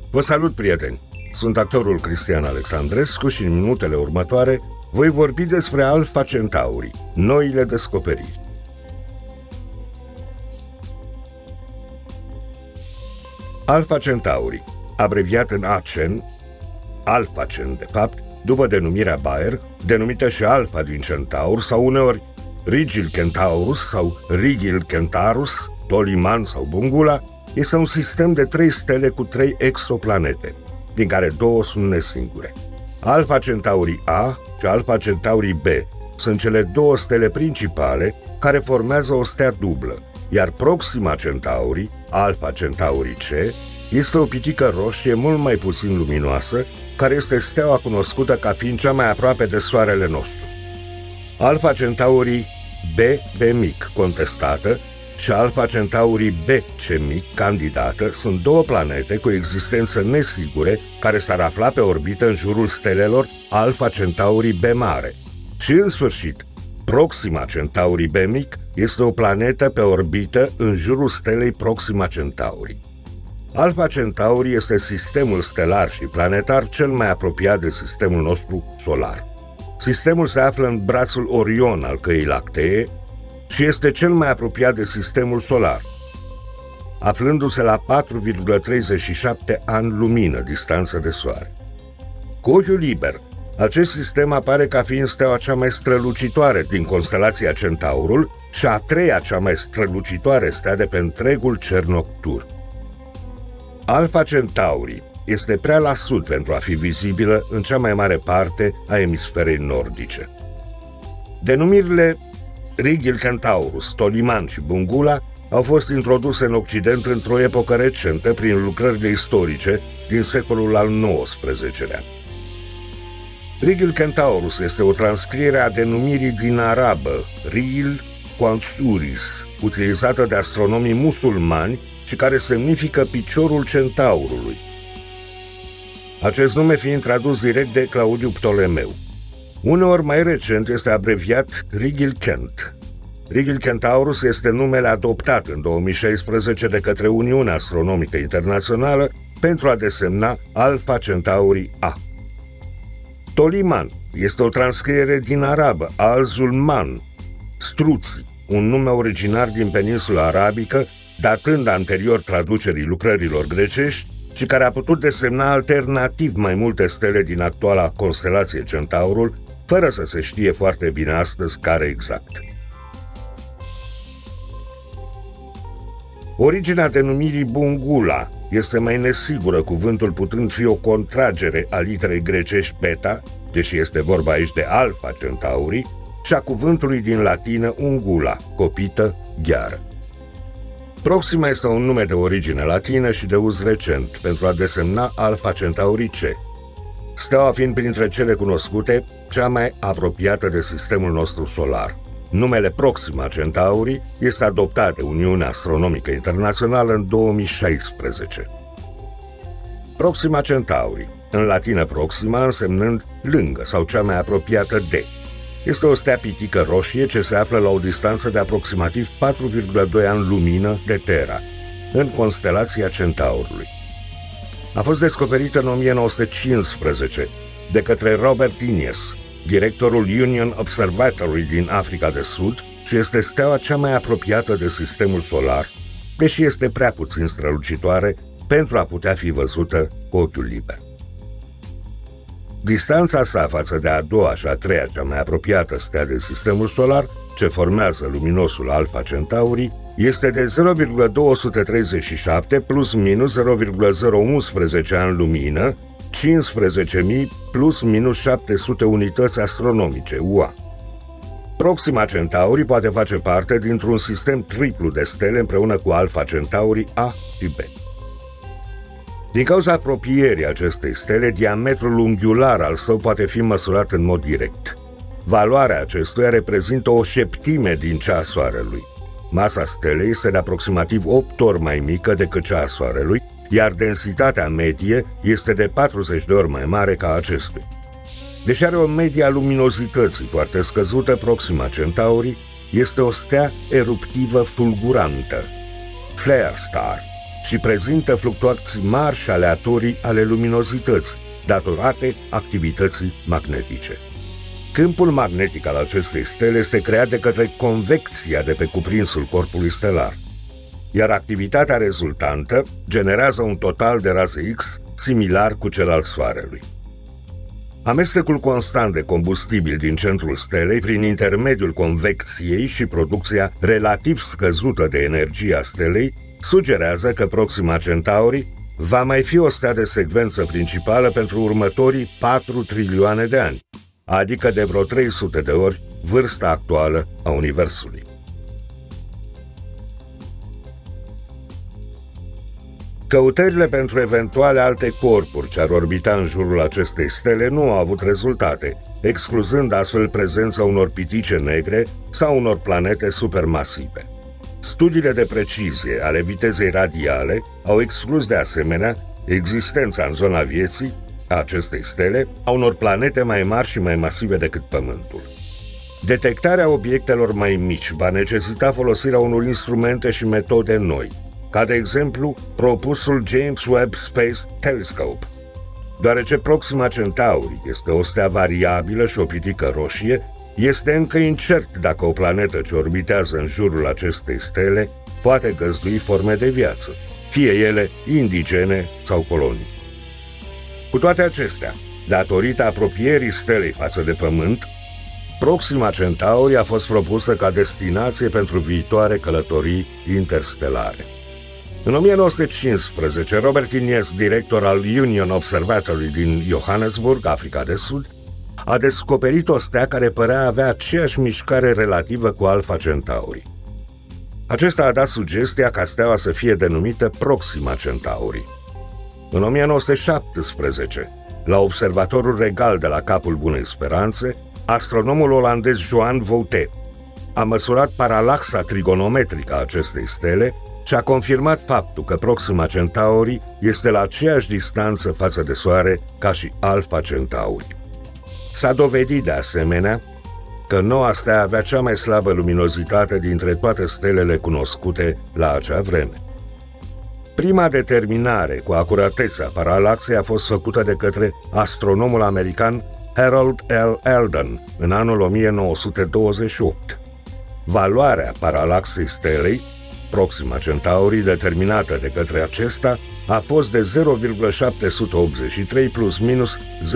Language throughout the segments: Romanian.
Vă salut, prieteni! Sunt actorul Cristian Alexandrescu și în minutele următoare voi vorbi despre Alpha Centauri, noile descoperiri. Alpha Centauri, abreviat în ACEN, Alphacen de fapt, după denumirea Bayer, denumită și Alpha din Centaur sau uneori Rigil Centaurus sau Rigil Centaurus, Toliman sau Bungula, este un sistem de 3 stele cu 3 exoplanete, din care 2 sunt nesingure. Alpha Centauri A și Alpha Centauri B sunt cele 2 stele principale care formează o stea dublă, iar Proxima Centauri, Alpha Centauri C, este o pitică roșie mult mai puțin luminoasă, care este steaua cunoscută ca fiind cea mai aproape de Soarele nostru. Alpha Centauri B mic, contestată, și Alpha Centauri B C mic, candidată, sunt 2 planete cu existență nesigure care s-ar afla pe orbită în jurul stelelor Alpha Centauri B mare. Și în sfârșit, Proxima Centauri B mic este o planetă pe orbită în jurul stelei Proxima Centauri. Alpha Centauri este sistemul stelar și planetar cel mai apropiat de sistemul nostru solar. Sistemul se află în brațul Orion al Căii Lactee și este cel mai apropiat de sistemul solar, aflându-se la 4,37 ani lumină distanță de Soare. Cu ochiul liber, acest sistem apare ca fiind steaua cea mai strălucitoare din constelația Centaurul și a 3-a cea mai strălucitoare stea de pe întregul cer nocturn. Alpha Centauri este prea la sud pentru a fi vizibilă în cea mai mare parte a emisferei nordice. Denumirile Rigil Centaurus, Toliman și Bungula au fost introduse în Occident într-o epocă recentă prin lucrările istorice din secolul al XIX-lea. Rigil Centaurus este o transcriere a denumirii din arabă Rigil Quantsuris, utilizată de astronomii musulmani și care semnifică piciorul centaurului, acest nume fiind tradus direct de Claudiu Ptolemeu. Uneori mai recent este abreviat Rigil Kent. Rigil Centaurus este numele adoptat în 2016 de către Uniunea Astronomică Internațională pentru a desemna Alpha Centauri A. Toliman este o transcriere din arabă, Al-Zulman, struții, un nume originar din peninsula arabică, datând anterior traducerii lucrărilor grecești și care a putut desemna alternativ mai multe stele din actuala constelație Centaurul, fără să se știe foarte bine astăzi care exact. Originea denumirii Bungula este mai nesigură, cuvântul putând fi o contragere a literei grecești beta, deși este vorba aici de Alpha Centauri, și a cuvântului din latină ungula, copită, gheară. Proxima este un nume de origine latină și de uz recent pentru a desemna Alpha Centauri C, steaua fiind printre cele cunoscute cea mai apropiată de sistemul nostru solar. Numele Proxima Centauri este adoptat de Uniunea Astronomică Internațională în 2016. Proxima Centauri, în latină Proxima însemnând lângă sau cea mai apropiată de, este o stea pitică roșie ce se află la o distanță de aproximativ 4,2 ani lumină de Terra, în constelația Centaurului. A fost descoperită în 1915 de către Robert Innes, directorul Union Observatory din Africa de Sud, și este steaua cea mai apropiată de sistemul solar, deși este prea puțin strălucitoare pentru a putea fi văzută cu ochiul liber. Distanța sa față de a 2-a și a 3-a cea mai apropiată stea de sistemul solar, ce formează luminosul Alpha Centauri, este de 0,237 plus minus 0,011 ani lumină, 15.000 plus minus 700 unități astronomice, UA. Proxima Centauri poate face parte dintr-un sistem triplu de stele împreună cu Alpha Centauri A și B. Din cauza apropierii acestei stele, diametrul unghiular al său poate fi măsurat în mod direct. Valoarea acestuia reprezintă o șeptime din cea a Soarelui. Masa stelei este de aproximativ 8 ori mai mică decât cea a Soarelui, iar densitatea medie este de 40 de ori mai mare ca acestuia. Deși are o medie a luminozității foarte scăzută, Proxima Centauri este o stea eruptivă fulgurantă, flare star, și prezintă fluctuații mari și aleatorii ale luminozității, datorate activității magnetice. Câmpul magnetic al acestei stele este creat de către convecția de pe cuprinsul corpului stelar, iar activitatea rezultantă generează un total de raze X similar cu cel al Soarelui. Amestecul constant de combustibil din centrul stelei, prin intermediul convecției și producția relativ scăzută de energie a stelei, sugerează că Proxima Centauri va mai fi o stea de secvență principală pentru următorii 4 trilioane de ani, adică de vreo 300 de ori vârsta actuală a Universului. Căutările pentru eventuale alte corpuri ce ar orbita în jurul acestei stele nu au avut rezultate, excluzând astfel prezența unor pitice negre sau unor planete supermasive. Studiile de precizie ale vitezei radiale au exclus de asemenea existența în zona vieții a acestei stele a unor planete mai mari și mai masive decât Pământul. Detectarea obiectelor mai mici va necesita folosirea unor instrumente și metode noi, ca de exemplu propusul James Webb Space Telescope. Deoarece Proxima Centauri este o stea variabilă și o pitică roșie, este încă incert dacă o planetă ce orbitează în jurul acestei stele poate găzdui forme de viață, fie ele indigene sau colonii. Cu toate acestea, datorită apropierii stelei față de Pământ, Proxima Centauri a fost propusă ca destinație pentru viitoare călătorii interstelare. În 1915, Robert Ignes, director al Union Observatory din Johannesburg, Africa de Sud, a descoperit o stea care părea avea aceeași mișcare relativă cu Alpha Centauri. Acesta a dat sugestia ca steaua să fie denumită Proxima Centauri. În 1917, la Observatorul Regal de la Capul Bunei Speranțe, astronomul olandez Johan Voutet a măsurat paralaxa trigonometrică a acestei stele și a confirmat faptul că Proxima Centauri este la aceeași distanță față de Soare ca și Alpha Centauri. S-a dovedit de asemenea că noua stea avea cea mai slabă luminozitate dintre toate stelele cunoscute la acea vreme. Prima determinare cu acuratețe a paralaxei a fost făcută de către astronomul american Harold L. Eldon în anul 1928. Valoarea paralaxei stelei Proxima Centauri, determinată de către acesta, a fost de 0,783 plus minus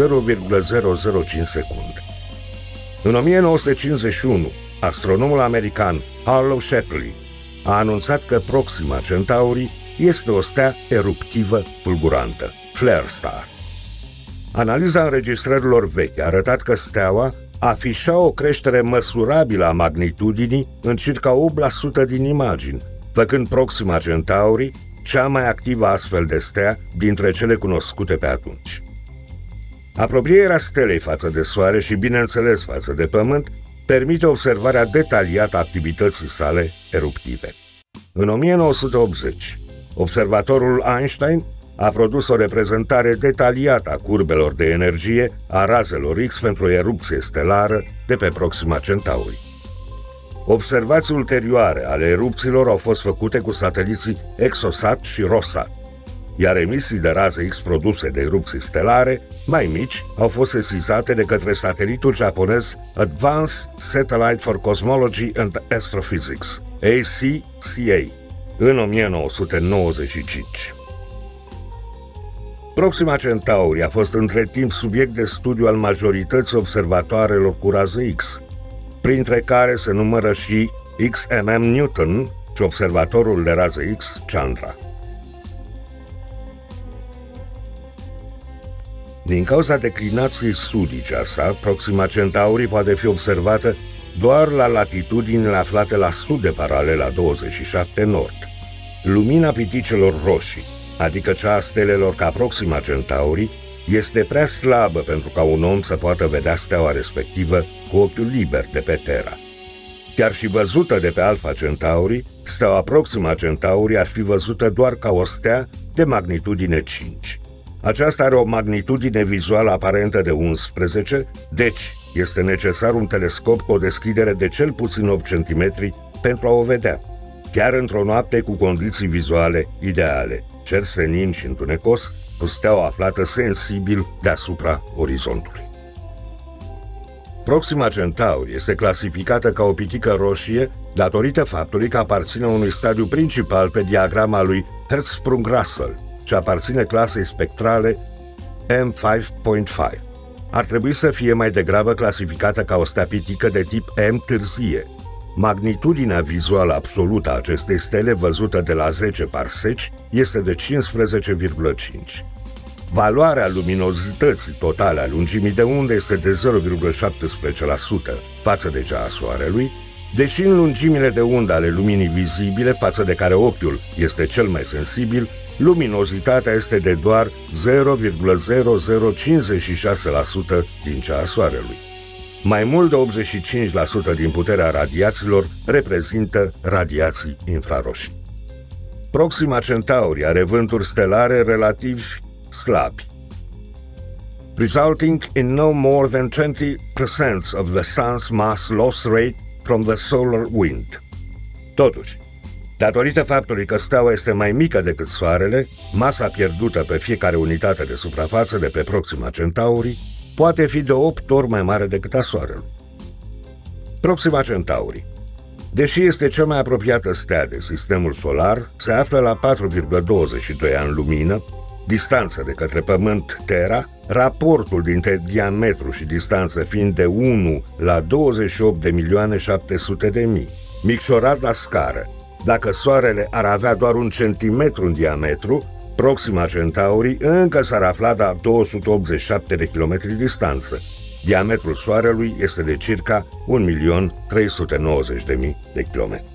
0,005 secunde. În 1951, astronomul american Harlow Shapley a anunțat că Proxima Centauri este o stea eruptivă fulgurantă, flare star. Analiza înregistrărilor vechi a arătat că steaua afișa o creștere măsurabilă a magnitudinii în circa 8% din imagini, făcând Proxima Centauri cea mai activă astfel de stea dintre cele cunoscute pe atunci. Apropierea stelei față de Soare și, bineînțeles, față de Pământ, permite observarea detaliată a activității sale eruptive. În 1980, observatorul Einstein a produs o reprezentare detaliată a curbelor de energie a razelor X pentru o erupție stelară de pe Proxima Centauri. Observații ulterioare ale erupțiilor au fost făcute cu sateliții ExoSat și ROSAT, iar emisii de raze X produse de erupții stelare, mai mici, au fost sesizate de către satelitul japonez Advanced Satellite for Cosmology and Astrophysics, ACCA, în 1995. Proxima Centauri a fost între timp subiect de studiu al majorității observatoarelor cu raze X, printre care se numără și XMM Newton și observatorul de raze X Chandra. Din cauza declinației sudice a sa, Proxima Centauri poate fi observată doar la latitudinile aflate la sud de paralela 27 nord. Lumina piticelor roșii, adică cea a stelelor ca Proxima Centauri, este prea slabă pentru ca un om să poată vedea steaua respectivă cu ochiul liber de pe Terra. Chiar și văzută de pe Alpha Centauri, steaua Proxima Centauri ar fi văzută doar ca o stea de magnitudine 5. Aceasta are o magnitudine vizuală aparentă de 11, deci este necesar un telescop cu o deschidere de cel puțin 8 cm pentru a o vedea. chiar într-o noapte cu condiții vizuale ideale, cer senin și întunecos, cu steaua aflată sensibil deasupra orizontului. Proxima Centauri este clasificată ca o pitică roșie datorită faptului că aparține unui stadiu principal pe diagrama lui Hertzsprung-Russell, ce aparține clasei spectrale M5.5. Ar trebui să fie mai degrabă clasificată ca o stea pitică de tip M târzie. Magnitudinea vizuală absolută a acestei stele, văzută de la 10 parseci, este de 15,5. Valoarea luminozității totale a lungimii de undă este de 0,17% față de cea a Soarelui, deși în lungimile de undă ale luminii vizibile, față de care ochiul este cel mai sensibil, luminozitatea este de doar 0,0056% din cea a Soarelui. Mai mult de 85% din puterea radiațiilor reprezintă radiații infraroșii. Proxima Centauri are vânturi stelare relativ slabi, resulting in no more than 20% of the Sun's mass loss rate from the solar wind. Totuși, datorită faptului că steaua este mai mică decât Soarele, masa pierdută pe fiecare unitate de suprafață de pe Proxima Centauri poate fi de 8 ori mai mare decât a Soarelui. Proxima Centauri, deși este cea mai apropiată stea de Sistemul Solar, se află la 4,22 ani lumină, distanță de către Pământ Terra, raportul dintre diametru și distanță fiind de 1 la 28.700.000, micșorat la scară. Dacă Soarele ar avea doar 1 centimetru în diametru, Proxima Centauri încă s-ar afla la 287 de kilometri distanță. Diametrul Soarelui este de circa 1.390.000 de kilometri.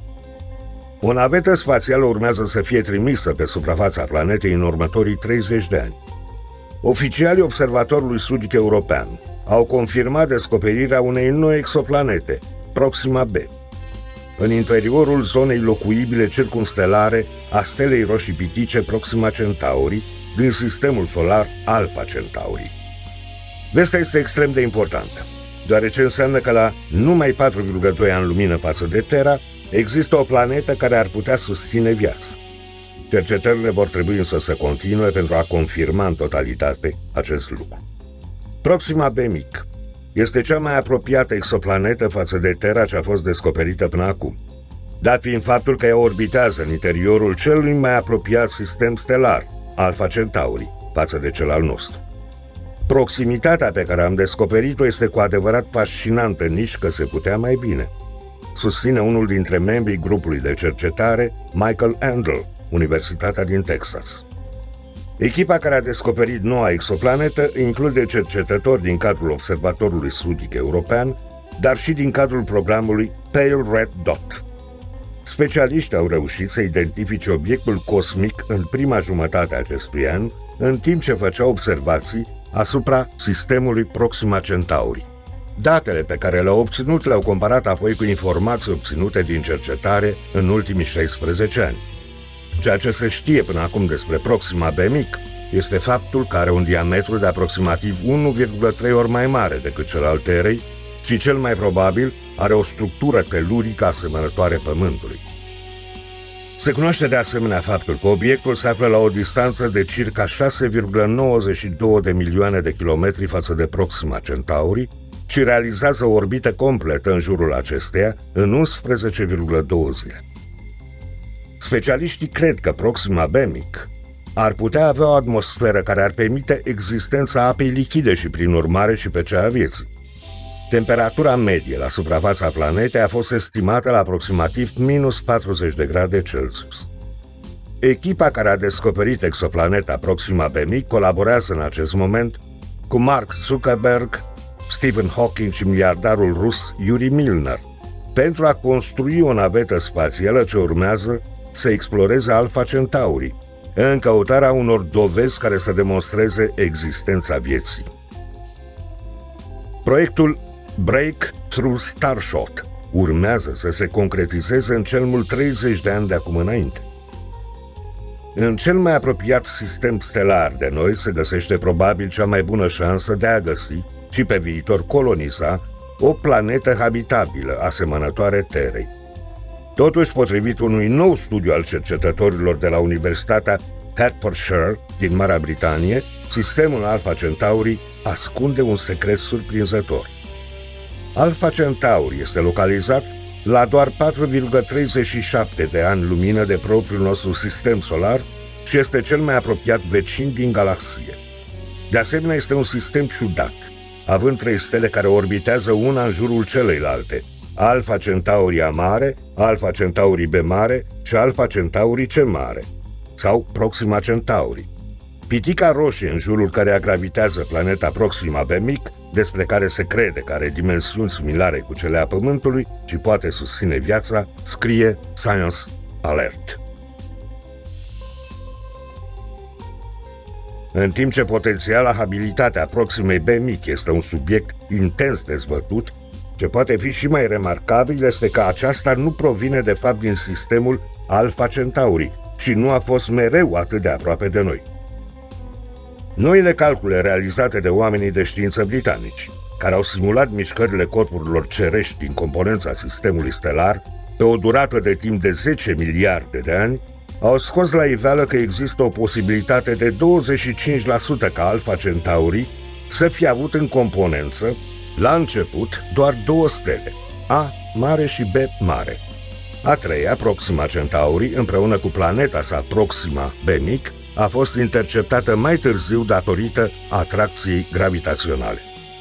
O navetă spațială urmează să fie trimisă pe suprafața planetei în următorii 30 de ani. Oficialii Observatorului Sudic European au confirmat descoperirea unei noi exoplanete, Proxima b, în interiorul zonei locuibile circumstelare a stelei roșii pitice Proxima Centauri din Sistemul Solar Alpha Centauri. Vestea este extrem de importantă, deoarece înseamnă că la numai 4,2 ani lumină față de Terra există o planetă care ar putea susține viață. Cercetările vor trebui însă să continue pentru a confirma în totalitate acest lucru. Proxima b mic este cea mai apropiată exoplanetă față de Terra ce a fost descoperită până acum, dat fiind faptul că ea orbitează în interiorul celui mai apropiat sistem stelar, Alpha Centauri, față de cel al nostru. Proximitatea pe care am descoperit-o este cu adevărat fascinantă, nici că se putea mai bine, susține unul dintre membrii grupului de cercetare, Michael Andel, Universitatea din Texas. Echipa care a descoperit noua exoplanetă include cercetători din cadrul Observatorului Sudic European, dar și din cadrul programului Pale Red Dot. Specialiștii au reușit să identifice obiectul cosmic în prima jumătate a acestui an, în timp ce făceau observații asupra sistemului Proxima Centauri. Datele pe care le-au obținut le-au comparat apoi cu informații obținute din cercetare în ultimii 16 ani. Ceea ce se știe până acum despre Proxima b mic este faptul că are un diametru de aproximativ 1,3 ori mai mare decât cel al Terei și cel mai probabil are o structură telurică asemănătoare Pământului. Se cunoaște de asemenea faptul că obiectul se află la o distanță de circa 6,92 de milioane de kilometri față de Proxima Centauri și realizează o orbită completă în jurul acesteia în 11,2 zile. Specialiștii cred că Proxima b mic ar putea avea o atmosferă care ar permite existența apei lichide și, prin urmare, și pe cea a vieții. Temperatura medie la suprafața planetei a fost estimată la aproximativ minus 40 de grade Celsius. Echipa care a descoperit exoplaneta Proxima b mic colaborează în acest moment cu Mark Zuckerberg, Stephen Hawking și miliardarul rus Yuri Milner pentru a construi o navetă spațială ce urmează să exploreze Alpha Centauri, în căutarea unor dovezi care să demonstreze existența vieții. Proiectul Breakthrough Starshot urmează să se concretizeze în cel mult 30 de ani de acum înainte. În cel mai apropiat sistem stelar de noi se găsește probabil cea mai bună șansă de a găsi și pe viitor coloniza o planetă habitabilă asemănătoare Terei. Totuși, potrivit unui nou studiu al cercetătorilor de la Universitatea Hertfordshire din Marea Britanie, sistemul Alpha Centauri ascunde un secret surprinzător. Alpha Centauri este localizat la doar 4,37 de ani lumină de propriul nostru sistem solar și este cel mai apropiat vecin din galaxie. De asemenea, este un sistem ciudat, având 3 stele care orbitează una în jurul celeilalte, Alpha Centauri A mare, Alpha Centauri B mare și Alpha Centauri C mare, sau Proxima Centauri. Pitica roșie în jurul căreia gravitează planeta Proxima B mic, despre care se crede că are dimensiuni similare cu cele a Pământului și poate susține viața, scrie Science Alert. În timp ce potențiala habilitatea Proximei B mic este un subiect intens dezbătut, ce poate fi și mai remarcabil este că aceasta nu provine de fapt din sistemul Alpha Centauri și nu a fost mereu atât de aproape de noi. Noile calcule realizate de oamenii de știință britanici, care au simulat mișcările corpurilor cerești din componența sistemului stelar pe o durată de timp de 10 miliarde de ani, au scos la iveală că există o posibilitate de 25% ca Alpha Centauri să fie avut în componență, la început, doar 2 stele, A mare și B mare. A treia, Proxima Centauri, împreună cu planeta sa Proxima B mic, a fost interceptată mai târziu datorită atracției gravitaționale.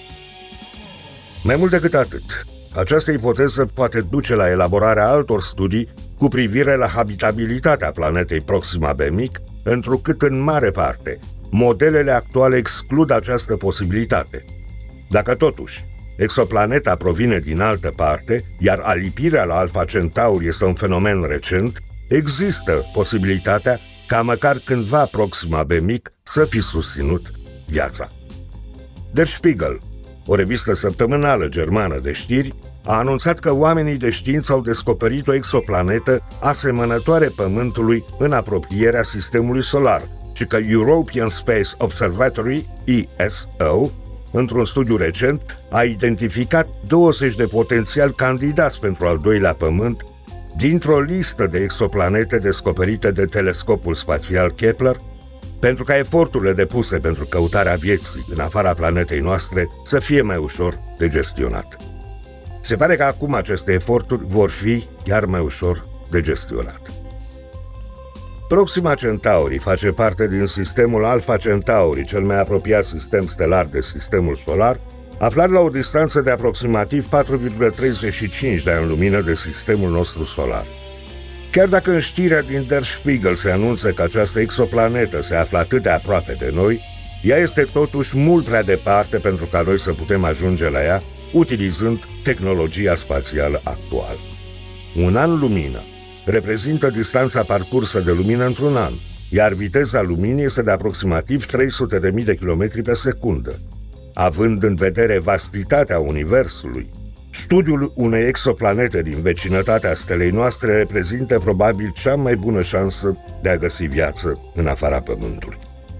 Mai mult decât atât, această ipoteză poate duce la elaborarea altor studii cu privire la habitabilitatea planetei Proxima B mic, întrucât în mare parte modelele actuale exclud această posibilitate. Dacă totuși exoplaneta provine din altă parte, iar alipirea la Alpha Centauri este un fenomen recent, există posibilitatea ca măcar cândva Proxima B mic să fi susținut viața. Der Spiegel, o revistă săptămânală germană de știri, a anunțat că oamenii de știință au descoperit o exoplanetă asemănătoare Pământului în apropierea sistemului solar și că European Space Observatory, ESO, într-un studiu recent, a identificat 20 de potențiali candidați pentru al doilea Pământ dintr-o listă de exoplanete descoperite de telescopul spațial Kepler, pentru ca eforturile depuse pentru căutarea vieții în afara planetei noastre să fie mai ușor de gestionat. Se pare că acum aceste eforturi vor fi chiar mai ușor de gestionat. Proxima Centauri face parte din sistemul Alpha Centauri, cel mai apropiat sistem stelar de sistemul solar, aflat la o distanță de aproximativ 4,35 de ani lumină de sistemul nostru solar. Chiar dacă în știrea din Der Spiegel se anunță că această exoplanetă se află atât de aproape de noi, ea este totuși mult prea departe pentru ca noi să putem ajunge la ea utilizând tehnologia spațială actuală. Un an lumină reprezintă distanța parcursă de lumină într-un an, iar viteza luminii este de aproximativ 300.000 de km pe secundă. Având în vedere vastitatea Universului, studiul unei exoplanete din vecinătatea stelei noastre reprezintă probabil cea mai bună șansă de a găsi viață în afara Pământului.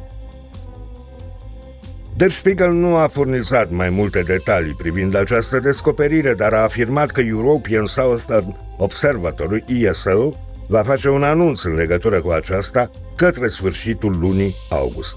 Der Spiegel nu a furnizat mai multe detalii privind această descoperire, dar a afirmat că European Southern Observatory, ESO, va face un anunț în legătură cu aceasta către sfârșitul lunii august.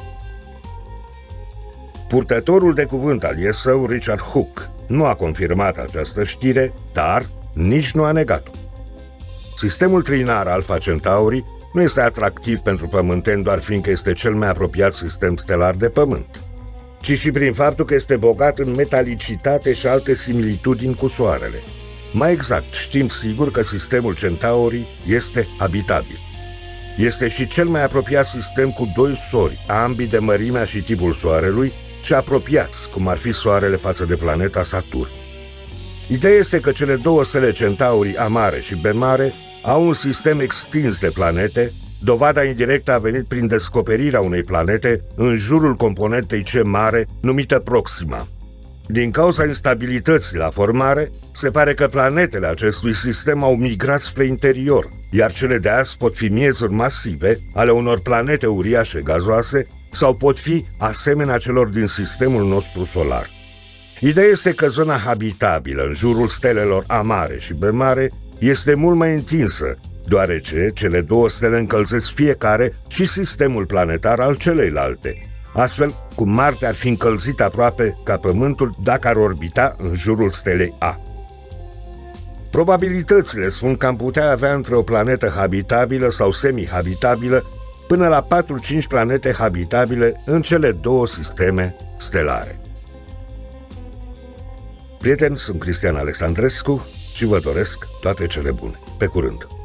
Purtătorul de cuvânt al ESO, Richard Hook, nu a confirmat această știre, dar nici nu a negat-o. Sistemul trinar Alpha Centauri nu este atractiv pentru pământeni doar fiindcă este cel mai apropiat sistem stelar de Pământ, ci și prin faptul că este bogat în metalicitate și alte similitudini cu Soarele. Mai exact, știm sigur că sistemul Centauri este habitabil. Este și cel mai apropiat sistem cu 2 sori, ambii de mărimea și tipul Soarelui, și apropiați, cum ar fi Soarele față de planeta Saturn. Ideea este că cele 2 stele Centauri A mare și B mare au un sistem extins de planete. Dovada indirectă a venit prin descoperirea unei planete în jurul componentei C mare, numită Proxima. Din cauza instabilității la formare, se pare că planetele acestui sistem au migrat spre interior, iar cele de azi pot fi miezuri masive ale unor planete uriașe gazoase sau pot fi asemenea celor din sistemul nostru solar. Ideea este că zona habitabilă în jurul stelelor A mare și B mare este mult mai întinsă, deoarece cele două stele încălzesc fiecare și sistemul planetar al celeilalte, astfel cum Marte ar fi încălzit aproape ca Pământul dacă ar orbita în jurul stelei A. Probabilitățile spun că am putea avea între o planetă habitabilă sau semi-habitabilă până la 4-5 planete habitabile în cele două sisteme stelare. Prieteni, sunt Cristian Alexandrescu și vă doresc toate cele bune. Pe curând!